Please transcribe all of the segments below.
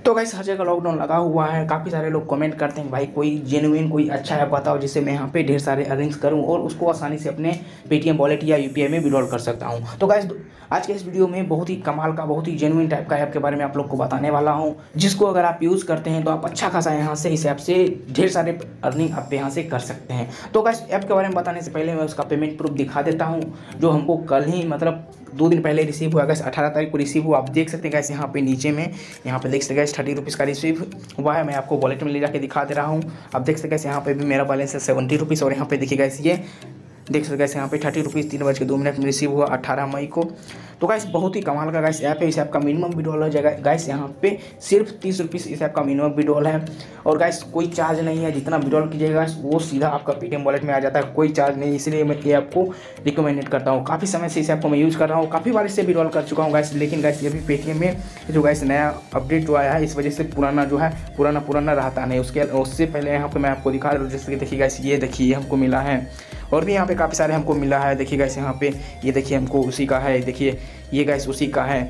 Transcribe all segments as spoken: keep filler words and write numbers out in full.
तो गाइस हर जगह लॉकडाउन लगा हुआ है, काफ़ी सारे लोग कमेंट करते हैं भाई कोई जेन्युइन कोई अच्छा ऐप बताओ जिससे मैं यहाँ पे ढेर सारे अर्निंग्स करूँ और उसको आसानी से अपने पेटीएम वॉलेट या यूपीआई में विड्रॉल कर सकता हूँ। तो गाइस आज के इस वीडियो में बहुत ही कमाल का बहुत ही जेन्युइन टाइप का ऐप के बारे में आप लोग को बताने वाला हूँ, जिसको अगर आप यूज़ करते हैं तो आप अच्छा खासा यहाँ से इस ऐप से ढेर सारे अर्निंग आप यहाँ से कर सकते हैं। तो गाइस ऐप के बारे में बताने से पहले मैं उसका पेमेंट प्रूफ दिखा देता हूँ, जो हमको कल ही मतलब दो दिन पहले रिसीव हुआ। गैस अठारह तारीख को रिसीव हुआ। आप देख सकते हैं गैस यहाँ पे नीचे में यहाँ पे देख सकते गैस थर्टी रुपीज़ का रिसीव हुआ है। मैं आपको वॉलेट में ले जाके दिखा दे रहा हूँ। आप देख सकते गैस यहाँ पे भी मेरा बैलेंस है सेवेंटी रुपीज़ और यहाँ पे देखिए गैस ये देख सकते गैस यहाँ पे थर्टी रुपीज़ तीन बज के दो मिनट में रिसीव हुआ अठारह मई को। तो गैस बहुत ही कमाल का गैस ऐप है। इस ऐप का मिनिमम विड्रॉल हो जाएगा गैस यहाँ पे सिर्फ तीस रुपीज़ इस ऐप का मिनिमम विड्रॉल है। और गैस कोई चार्ज नहीं है, जितना विड्रॉल कीजिएगा वो सीधा आपका पेटीएम वॉलेट में आ जाता है, कोई चार्ज नहीं। इसलिए मैं ये आपको रिकमेंडेड करता हूँ। काफ़ी समय से इस ऐप को मैं यूज़ कर रहा हूँ, काफ़ी बार इससे विड्रॉल कर चुका हूँ गैस, लेकिन गैस ये भी पेटीएम में जो गैस नया अपडेट जो आया है इस वजह से पुराना जो है पुराना पुराना रहता नहीं। उसके उससे पहले यहाँ पर मैं आपको दिखा रहा हूँ, जैसे कि देखिए गैस ये देखिए हमको मिला है और भी यहाँ पे काफ़ी सारे हमको मिला है। देखिए गैस यहाँ पे ये देखिए हमको उसी का है, देखिए ये गैस उसी का है।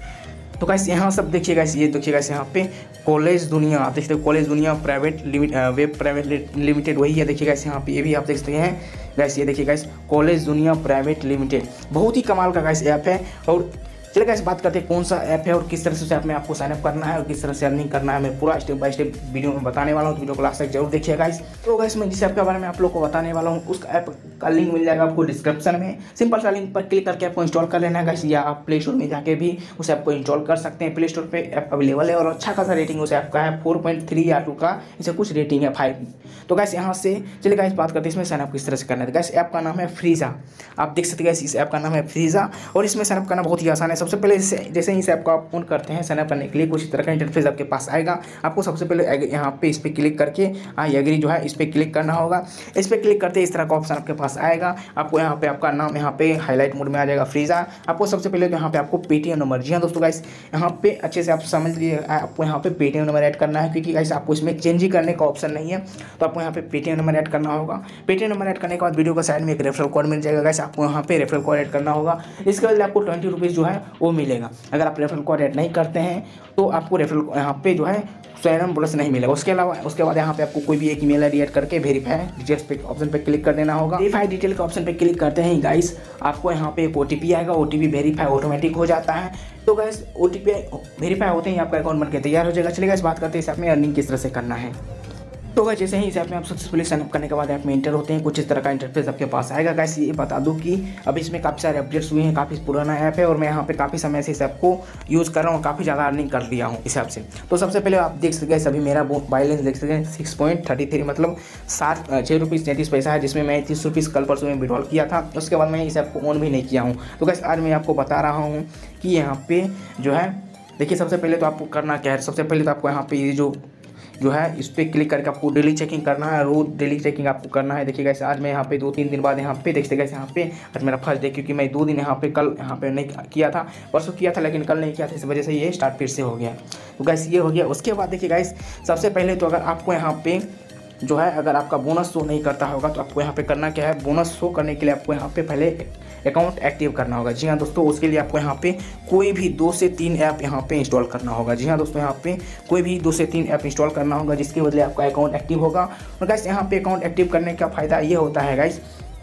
तो गैस यहाँ सब देखिए गैस ये देखिए गैस यहाँ पे कॉलेज दुनिया आप देखते हो, कॉलेज दुनिया private limit web private limited वही है। देखिए गैस यहाँ पे ये भी आप देख सकते हैं गैस, ये देखिए गैस कॉलेज दुनिया प्राइवेट लिमिटेड। बहुत ही कमाल का गैस ऐप है। और चलिए गैस बात करते हैं कौन सा ऐप है और किस तरह से उस ऐप में आपको साइनअप करना है और किस तरह से अर्निंग करना है। मैं पूरा स्टेप बाय स्टेप वीडियो में बताने वाला हूँ, तो वीडियो को लास्ट तक जरूर देखिएगा गाइस। तो गाइस मैं जिस ऐप के बारे में आप लोग को बताने वाला हूँ उसका ऐप का लिंक मिल जाएगा आपको डिस्क्रिप्शन में। सिंपल सा लिंक पर क्लिक करके आपको इंस्टॉल कर लेना है गाइस, या आप प्ले स्टोर में जाके भी उस ऐप को इंस्टॉल कर सकते हैं। प्ले स्टोर पर ऐप अवेलेबल है और अच्छा खासा रेटिंग उस ऐप का है, फोर पॉइंट थ्री या टू का इसे कुछ रेटिंग है फाइव। तो गाइस यहाँ से चलिए गाइस बात करते हैं इसमें साइनअप किस तरह से करना है। गाइस ऐप का नाम है फ्रीजा। आप देख सकते हैं गाइस इस ऐप का नाम है फ्रीजा और इसमें साइनअप करना बहुत ही आसान है। सबसे पहले जैसे ही इस ऐप को आप ऑन करते हैं साइनअप करने के लिए कुछ तरह का इंटरफेस आपके पास आएगा। आपको सबसे पहले यहाँ पे इस पर क्लिक करके आई एग्री जो है इस पर क्लिक करना होगा। इस पर क्लिक करते इस तरह का ऑप्शन आपके पास आएगा। आपको यहाँ पे आपका नाम यहाँ पे हाईलाइट मोड में आ जाएगा फ्रीजा। आपको सबसे पहले तो यहाँ पे आपको पेटीएम नंबर, जी हाँ दोस्तों गाइस यहाँ पे अच्छे से आप समझ लीजिए, आपको यहाँ पे पेटीएम नंबर ऐड करना है, क्योंकि गाइस आपको इसमें चेंज ही करने का ऑप्शन नहीं है। तो आपको यहाँ पे पेटीएम नंबर ऐड करना होगा। पेटीएम नंबर ऐड करने के बाद वीडियो का साइड में एक रेफरल कोड मिल जाएगा गाइस, आपको यहाँ पे रेफरल कोड ऐड करना होगा। इसके बाद आपको ट्वेंटी रुपीज़ जो है वो मिलेगा। अगर आप रेफरल कोड ऐड नहीं करते हैं तो आपको रेफरल यहाँ पे जो है स्वयं बोनस नहीं मिलेगा। उसके अलावा उसके बाद यहाँ पे आपको कोई भी एक ईमेल आईडी ऐड करके वेरीफाई डिटेल्स पे ऑप्शन पे क्लिक कर देना होगा। वेरीफाई डिटेल के ऑप्शन पे क्लिक करते हैं गाइस आपको यहाँ पे एक ओटीपी आएगा। ओटीपी वेरीफाई ऑटोमेटिक हो जाता है। तो गाइस ओटीपी वेरीफाई होते ही आपका अकाउंट बनकर तैयार हो जाएगा। चलिए गाइस बात करते हैं इस ऐप में अर्निंग किस तरह से करना है। तो गाइस जैसे ही इस ऐप में आप सक्सेसफुली साइनअप करने के बाद ऐप में एंटर होते हैं कुछ इस तरह का इंटरफेस आपके पास आएगा। गाइस ये बता दूं कि अभी इसमें काफ़ी सारे अपडेट्स हुए हैं, काफ़ी पुराना ऐप है और मैं यहाँ पे काफ़ी समय से इस ऐप को यूज़ कर रहा हूँ, काफ़ी ज़्यादा अर्निंग कर लिया हूँ इस ऐप से। तो सबसे पहले आप देख सकते हैं अभी मेरा बैलेंस देख सकते हैं सिक्स पॉइंट थर्टी थ्री मतलब सात छः रुपीज़ तैंतीस पैसा है, जिसमें मैं तीस रुपीज़ कल परसों में विड्रॉल किया था। उसके बाद मैं इस ऐप को ऑन भी नहीं किया हूँ। तो गाइस आज मैं आपको बता रहा हूँ कि यहाँ पे जो है देखिए सबसे पहले तो आपको करना क्या है। सबसे पहले तो आपको यहाँ पे ये जो जो है इस पर क्लिक करके आपको डेली चेकिंग करना है, रोज डेली चेकिंग आपको करना है। देखिए गाइस आज मैं यहाँ पे दो तीन दिन बाद यहाँ पे देखते गाइस यहाँ पे आज मेरा फर्स्ट डे, क्योंकि मैं दो दिन यहाँ पे कल यहाँ पे नहीं किया था, परसों किया था लेकिन कल नहीं किया था, इस वजह से ये स्टार्ट फिर से हो गया। तो गाइस ये हो गया। उसके बाद देखिए गाइस सबसे पहले तो अगर आपको यहाँ पे जो है अगर आपका बोनस शो नहीं करता होगा तो आपको यहाँ पे करना क्या है। बोनस शो करने के लिए आपको यहाँ पे पहले अकाउंट एक्टिव करना होगा। जी हाँ दोस्तों, उसके लिए आपको यहाँ पे कोई भी दो से तीन ऐप यहाँ पे इंस्टॉल करना होगा। जी हाँ दोस्तों, यहाँ पे कोई भी दो से तीन ऐप इंस्टॉल करना होगा जिसके बदले आपका अकाउंट एक्टिव होगा। और गाइस यहाँ पे अकाउंट एक्टिव करने का फ़ायदा ये होता है गाइस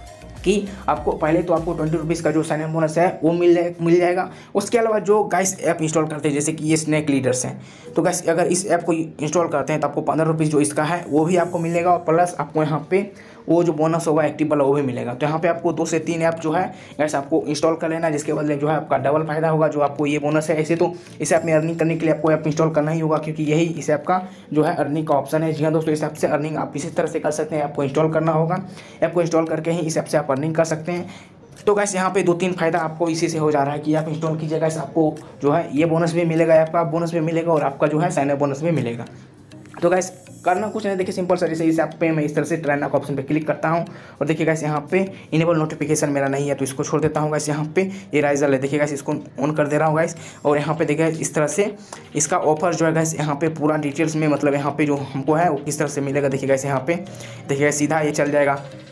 कि आपको पहले तो आपको ट्वेंटी रुपीज़ का जो साइन बोनस है वो मिल जाए मिल जाएगा। उसके अलावा जो गाइस ऐप इंस्टॉल करते हैं जैसे कि ये स्नैक लीडर्स हैं, तो गाइस अगर इस ऐप को इंस्टॉल करते हैं तो आपको पंद्रह रुपीज़ जो इसका है वो भी आपको मिलेगा और प्लस आपको यहाँ पे वो जो बोनस होगा एक्टिव वाला वो भी मिलेगा। तो यहाँ पे आपको दो से तीन ऐप जो है गाइस आपको इंस्टॉल कर लेना, जिसके बदले जो है आपका डबल फायदा होगा जो आपको ये बोनस है। ऐसे तो इस ऐप में अर्निंग करने के लिए आपको ऐप इंस्टॉल करना ही होगा, क्योंकि यही इस ऐप का जो है अर्निंग का ऑप्शन है। जी हाँ दोस्तों, इस ऐप से अर्निंग आप इसी तरह से कर सकते हैं। आपको इंस्टॉल करना होगा, ऐप को इंस्टॉल करके ही इस ऐप से आप अर्निंग कर सकते हैं। तो गाइस यहाँ पे दो तीन फायदा आपको इसी से हो जा रहा है कि आप इंस्टॉल कीजिएगा, इस आपको जो है ये बोनस भी मिलेगा, ऐप का बोनस भी मिलेगा और आपका जो है साइन बोनस भी मिलेगा। तो गाइस करना कुछ नहीं, देखिए सिंपल सा जैसे इस ऐप पे मैं इस तरह से ट्राई नाउ का ऑप्शन पे क्लिक करता हूँ और देखिए गाइस यहाँ पे इनेबल नोटिफिकेशन मेरा नहीं है तो इसको छोड़ देता हूँ गाइस। यहाँ पे ये राइजर है, देखिए गाइस इसको ऑन कर दे रहा हूँ गाइस। और यहाँ पे देखिए इस तरह से इसका ऑफर जो है गाइस यहाँ पे पूरा डिटेल्स में मतलब यहाँ पे जो हमको है वो किस तरह से मिलेगा। देखिए गाइस यहाँ पे देखिए सीधा ये चल जाएगा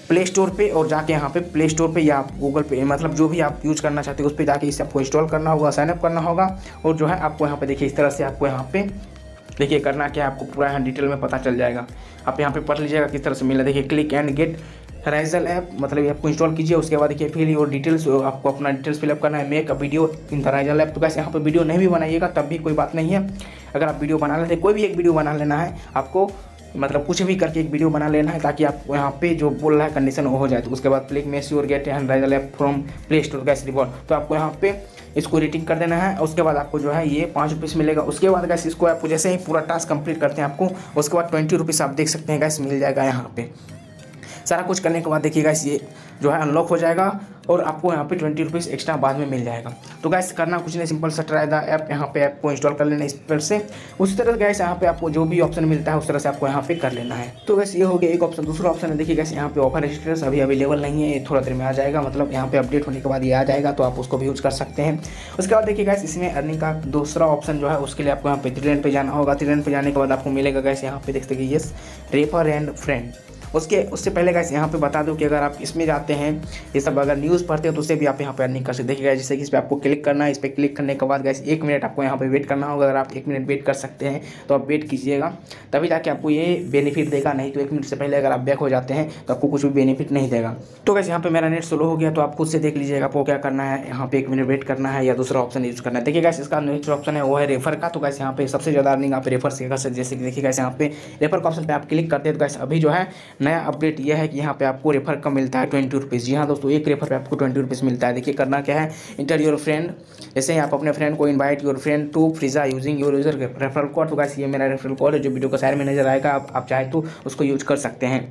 प्ले स्टोर पे और जाके यहाँ पे प्ले स्टोर पे या गूगल पे, मतलब जो भी आप यूज़ करना चाहते हो उस पर जाके इसे आपको इंस्टॉल करना होगा, साइनअप करना होगा। और जो है आपको यहाँ पे देखिए इस तरह से आपको यहाँ पे देखिए करना क्या है, आपको पूरा यहाँ डिटेल में पता चल जाएगा। आप यहाँ पे पढ़ लीजिएगा किस तरह से मिला। देखिए click and get referral app, मतलब ये आपको इंस्टॉल कीजिए। उसके बाद देखिए फिर और डिटेल्स, आपको अपना डिटेल्स फिलअप करना है। Make a video in the referral app. तो कैसे यहाँ पे वीडियो नहीं भी बनाइएगा तब भी कोई बात नहीं है। अगर आप वीडियो बना लेते, कोई भी एक वीडियो बना लेना है आपको, मतलब कुछ भी करके एक वीडियो बना लेना है ताकि आपको यहाँ पे जो बोल रहा है कंडीशन वो हो जाए। तो उसके बाद click make sure get and referral app from play store guys reward. तो आपको यहाँ पे इसको रेटिंग कर देना है। उसके बाद आपको जो है ये पाँच रुपीस मिलेगा। उसके बाद गैस इसको आपको जैसे ही पूरा टास्क कंप्लीट करते हैं आपको उसके बाद ट्वेंटी रुपीज़ आप देख सकते हैं गैस मिल जाएगा। यहाँ पे सारा कुछ करने के बाद देखिए गैस ये जो है अनलॉक हो जाएगा और आपको यहाँ पे ट्वेंटी रुपीज़ एक्स्ट्रा बाद में मिल जाएगा। तो गैस करना कुछ नहीं, सिंपल सा ट्राई द ऐप, यहाँ पे ऐप को इंस्टॉल कर लेना इस पर से। उसी तरह गैस यहाँ पे आपको जो भी ऑप्शन मिलता है उस तरह से आपको यहाँ पे कर लेना है। तो गैस ये हो गया एक ऑप्शन। दूसरा ऑप्शन है देखिए गैस यहाँ पे ऑफर स्टेटस अभी अवेलेबल नहीं है, ये थोड़ा देर में आ जाएगा, मतलब यहाँ पे अपडेट होने के बाद ये आ जाएगा, तो आप उसको भी यूज़ कर सकते हैं। उसके बाद देखिए गैस इसमें अर्निंग का दूसरा ऑप्शन जो है उसके लिए आपको यहाँ पे थ्री लाइन पे जाना होगा। थ्री लाइन पे जाने के बाद आपको मिलेगा गैस यहाँ पे देख सकते हैं यस रेफर एंड फ्रेंड। उसके उससे पहले गाइस यहाँ पे बता दूं कि अगर आप इसमें जाते हैं ये सब अगर न्यूज़ पढ़ते हो तो उससे भी आप यहाँ पे अर्निंग कर सकते हैं। देखिएगा जैसे कि इस पर आपको क्लिक करना है। इस पर क्लिक करने के बाद गाइस एक मिनट आपको यहाँ पे वेट करना होगा। अगर आप एक मिनट वेट कर सकते हैं तो आप वेट कीजिएगा, तभी जाके आपको ये बेनिफिट देगा, नहीं तो एक मिनट से पहले अगर आप बैक हो जाते हैं तो आपको कुछ भी बेनिफिट नहीं देगा। तो गाइस यहाँ पे मेरा नेट स्लो हो गया, तो आप खुद से देख लीजिएगा आपको क्या करना है। यहाँ पे एक मिनट वेट करना है या दूसरा ऑप्शन यूज़ करना है। देखिए गाइस इसका नेक्स्ट ऑप्शन है वो है रेफर का। तो गाइस यहाँ पे सबसे ज़्यादा अर्निंग आप रेफर से कर सकते। जैसे कि देखिए गाइस यहाँ पे रेफर का ऑप्शन पे आप क्लिक करते हैं तो गाइस अभी जो है नया अपडेट ये है कि यहाँ पे आपको रेफर का मिलता है ट्वेंटी रुपीज़। जी हाँ दोस्तों, एक रेफर पे आपको ट्वेंटी रुपीज़ मिलता है। देखिए करना क्या है, इंटर योर फ्रेंड, जैसे ही आप अपने फ्रेंड को invite your friend to Freeja using your user referral code. तो गाइस ये मेरा रेफरल कोड है जो वीडियो को साइड में नजर आएगा, आप, आप चाहे तो उसको यूज कर सकते हैं।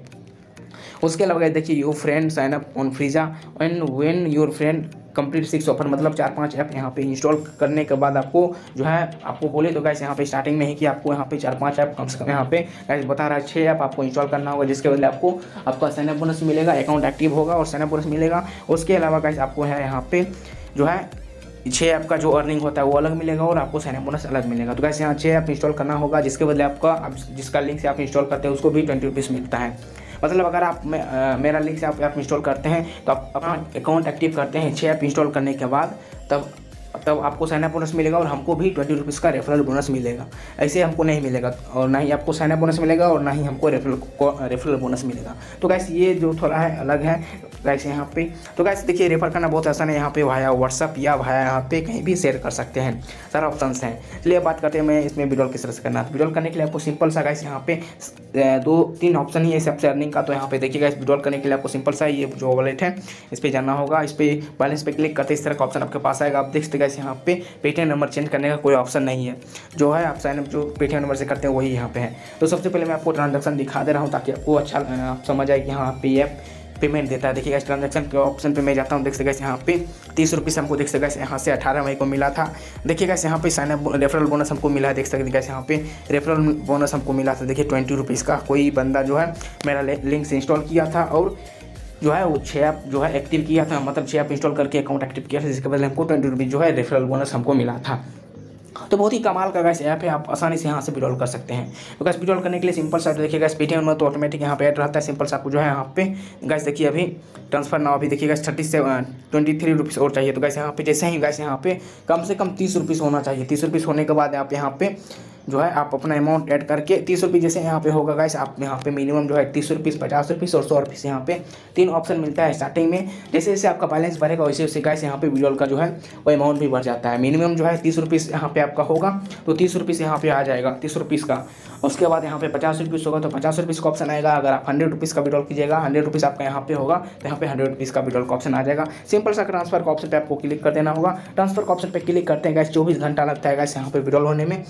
उसके अलावा देखिए your friend sign up on Freeja and when your friend complete six offer, मतलब चार पांच ऐप यहाँ पे इंस्टॉल करने के बाद आपको जो है आपको बोले तो गाइस यहाँ पे स्टार्टिंग में ही कि आपको यहाँ पे चार पांच ऐप कम से कम यहाँ पे गाइस बता रहा है छः ऐप आपको इंस्टॉल करना होगा, जिसके बदले आपको आपका साइनअप बोनस मिलेगा, अकाउंट एक्टिव होगा और साइनअप बोनस मिलेगा। उसके अलावा गाइस आपको है यहाँ पे जो है छः ऐप का जो अर्निंग होता है वो अलग मिलेगा और आपको साइनअप बोनस अलग मिलेगा। तो गाइस यहाँ छः ऐप इंस्टॉल करना होगा, जिसके बदले आपका आप जिसका लिंक से आप इंस्टॉल करते हैं उसको भी ट्वेंटी रुपीज़ मिलता है। मतलब अगर आप मे, आ, मेरा लिंक से आप ऐप इंस्टॉल करते हैं तो आप अपना अकाउंट एक्टिव करते हैं छः ऐप इंस्टॉल करने के बाद, तब तब आपको साइनअप बोनस मिलेगा और हमको भी ट्वेंटी रुपीज़ का रेफरल बोनस मिलेगा। ऐसे हमको नहीं मिलेगा और ना ही आपको साइनअप बोनस मिलेगा और ना ही हमको रेफरल रेफरल बोनस मिलेगा। तो गैस ये जो थोड़ा है अलग है गैस यहाँ पे। तो गैस देखिए रेफर करना बहुत आसान है। यहाँ पे वाया व्हाट्सअप या वाया यहाँ पे कहीं भी शेयर कर सकते हैं, सारा ऑप्शंस हैं। चलिए बात करते हैं मैं इसमें विड्रॉल किस तरह से करना है। विड्रॉल करने के लिए आपको सिंपल सा गैस यहाँ पे दो तीन ऑप्शन ही है सबसे अर्निंग का। तो यहाँ पे देखिए गैस विड्रॉल करने के लिए आपको सिंपल सा ये जो वॉलेट है इस पर जाना होगा। इस पर बैलेंस पे क्लिक करते इस तरह का ऑप्शन आपके पास आएगा। आप देख सकते गैस यहाँ पे पेटीएम नंबर चेंज करने का कोई ऑप्शन नहीं है, जो है आप साइनअप जो पेटीएम नंबर से करते हैं वही यहाँ पे है। तो सबसे पहले मैं आपको ट्रांजैक्शन दिखा दे रहा हूँ ताकि आपको अच्छा आप समझ आए कि हाँ पे ऐप पेमेंट देता है। देखिए इस ट्रांजैक्शन के ऑप्शन पे मैं जाता हूँ, देख सकते यहाँ पे तीस रुपीज़ हमको देख सकते यहाँ से अठारह मई को मिला था। देखिएगा यहाँ पे साइनअप रेफरल बोनस हमको मिला है, देख सकते यहाँ पे रेफरल बोनस हमको मिला था। देखिए ट्वेंटी रुपीज़ का कोई बंदा जो है मेरा लिंक से इंस्टॉल किया था और जो है वो छः ऐप जो है एक्टिव किया था, मतलब छः ऐप इंस्टॉल करके अकाउंट एक्टिव किया था, जिसके बदले हमको ट्वेंटी रुपीज़ जो है रेफरल बोनस हमको मिला था। तो बहुत ही कमाल का गैस ऐप है, आप आसानी से यहाँ से विड्रॉल कर सकते हैं। तो गैस विड्रॉल करने के लिए सिंपल सा देखिए गैस पेटीएम में तो ऑटोमेटिक यहाँ पे ऐड रहता है। सिंपल सा आपको जो है यहाँ पे गैस देखिए अभी ट्रांसफर नाउ अभी देखिए गैस थर्टी से ट्वेंटी थ्री रुपीज़ और चाहिए। तो गैस यहाँ पे जैसे ही गैस यहाँ पे कम से कम तीस रुपीज़ होना चाहिए। तीस रुपीज़ होने के बाद आप यहाँ पे जो है आप अपना अमाउंट ऐड करके तीस रुपये जैसे यहाँ पे होगा गाइस, आप यहाँ पे मिनिमम जो है तीस रुपीज़ पचास रुपीज़ और सौ रुपीज़ यहाँ पे तीन ऑप्शन मिलता है स्टार्टिंग में। जैसे जैसे आपका बैलेंस बढ़ेगा वैसे वैसे गाइस यहाँ पे विड्रॉल का जो है वो अमाउंट भी बढ़ जाता है। मिनिमम जो है तीस रुपीज़ यहाँ पे आपका होगा तो तीस रुपीज़ यहाँ पे आ जाएगा तीस रुपीज़ का। उसके बाद यहाँ पे पचास रुपीज़ होगा तो पचास रुपीज़ का ऑप्शन आएगा। अगर आप हंड्रेड रुपीज़ का विड्रॉल कीजिएगा, हंड्रेड रुपीज़ आपका यहाँ पे होगा तो यहाँ पे हंड्रेड रुपीज़ का विड्रॉल का ऑप्शन आ जाएगा। सिंपल सा ट्रांसफर का ऑप्शन पे आपको क्लिक कर देना होगा। ट्रांसफर का ऑप्शन पे क्लिक करते हैं गाइस चौबीस घंटा लगता है गाइस यहाँ पे विड्रॉल होने में,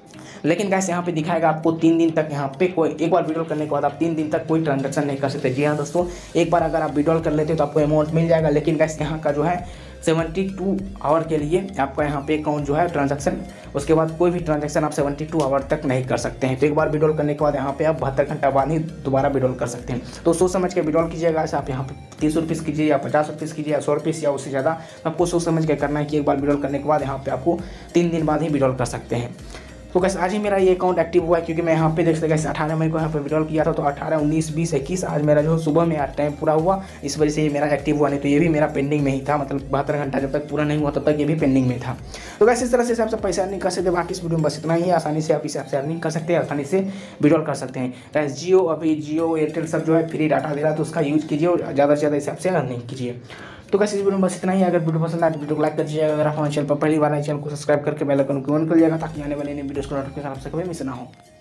लेकिन गैस यहाँ पे दिखाएगा आपको तीन दिन तक यहाँ पे कोई एक बार विड्रॉल करने के बाद आप तीन दिन तक कोई ट्रांजैक्शन नहीं कर सकते। जी हाँ दोस्तों, एक बार अगर आप विड्रॉल कर लेते हो तो आपको अमाउंट मिल जाएगा, लेकिन गैस यहाँ का जो है सेवेंटी टू आवर के लिए आपका यहाँ पे अकाउंट जो है ट्रांजैक्शन, उसके बाद कोई भी ट्रांजैक्शन आप सेवेंटी टू आवर तक नहीं कर सकते हैं। तो एक बार विड्रॉल करने के बाद यहाँ पे आप बहत्तर घंटा बाद ही दोबारा विड्रॉल कर सकते हैं। तो सोच समझ के विड्रॉल कीजिएगा। ऐसे आप यहाँ पे तीस रुपीज़ कीजिए या पचास रुपीज़ कीजिए या सौ रुपीज़ या उससे ज़्यादा, आपको सोच समझ के करना है कि एक बार विड्रॉल करने के बाद यहाँ पे आपको तीन दिन बाद ही विड्रॉल कर सकते हैं। तो गैस आज ही मेरा ये अकाउंट एक्टिव हुआ है, क्योंकि मैं यहाँ पे देख सकते गैस अठारह मई को यहाँ पे विड्रॉल किया था, तो अठारह उन्नीस बीस इक्कीस आज मेरा जो सुबह में आज टाइम पूरा हुआ, इस वजह से ये मेरा एक्टिव हुआ, नहीं तो ये भी मेरा पेंडिंग में ही था, मतलब बहत्तर घंटा जब तक पूरा नहीं हुआ तब तक ये भी पेंडिंग में था। तो गैस इस तरह से आप सब पैसा अर्निंग कर सकते हैं। बाकी इस वीडियो में बस इतना ही है, आसानी से आप इस ऐप से अर्निंग कर सकते हैं, आसानी से विड्रॉल कर सकते हैं। गैस जियो अभी जियो एयरटेल सब जो है फ्री डाटा दे रहा है, तो उसका यूज कीजिए और ज़्यादा से ज़्यादा इस ऐप से अर्निंग कीजिए। तो कैसे इस वीडियो में बस इतना ही। अगर वीडियो पसंद आए तो वीडियो को लाइक कर दीजिएगा। अगर आप हमारे चैनल पर पहली बार आए चैनल को सब्सक्राइब करके बेल आइकन को ऑन कर लीजिएगा, ताकि आने वाले नए वीडियोस को नोटिफिकेशन आपसे कभी मिस ना हो।